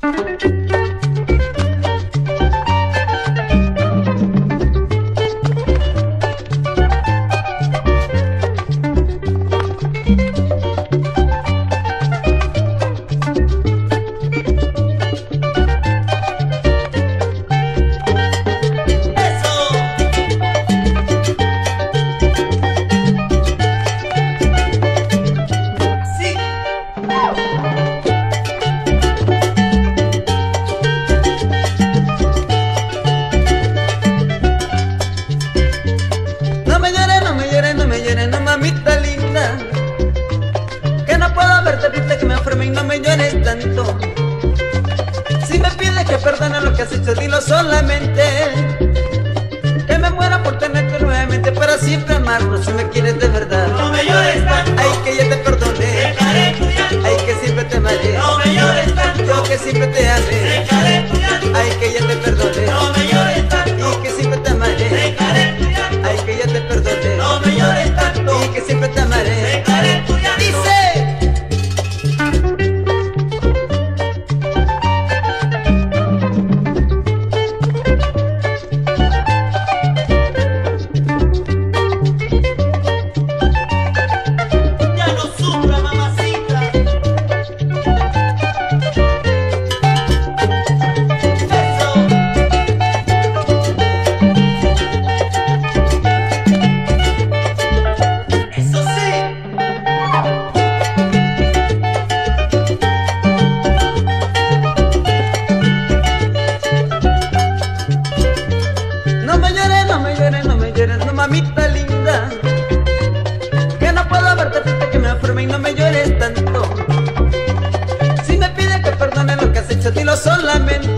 Mamita linda, que no puedo verte triste, que me enferme y no me llores tanto. Si me pides que perdone lo que has hecho, dilo solamente. Que me muera por tenerte nuevamente, para siempre amarlo, si me quieres de verdad. No me llores tanto, ay, que ya te perdoné. dejaré tu llanto, ay, que siempre te amaré. no me llores tanto, yo que siempre te amé. dejaré tu llanto, ay, que ya te perdoné. no me llores tanto, y que siempre te amaré. dejaré tu llanto, ay, que ya te perdoné. no me llores tanto, y que siempre te amaré. dejaré tu llanto. Dice. Ya no sufra, mamacita. Eso sí. No me llores, no me llores, no me llores, no mamita linda, que no puedo verte triste, que me enferme y no me llores tanto. Si me pides que perdone lo que has hecho, dilo solamente.